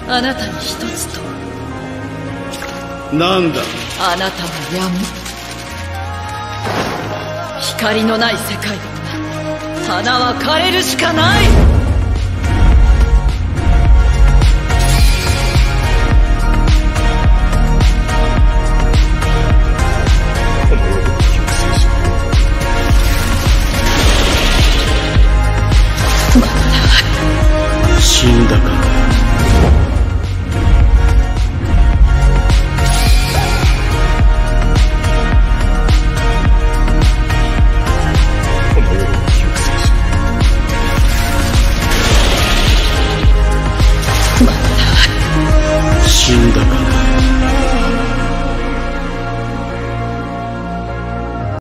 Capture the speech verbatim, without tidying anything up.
あなたに一つと。 なんだ。 あなたは闇。光のない世界。花は枯れるしかない。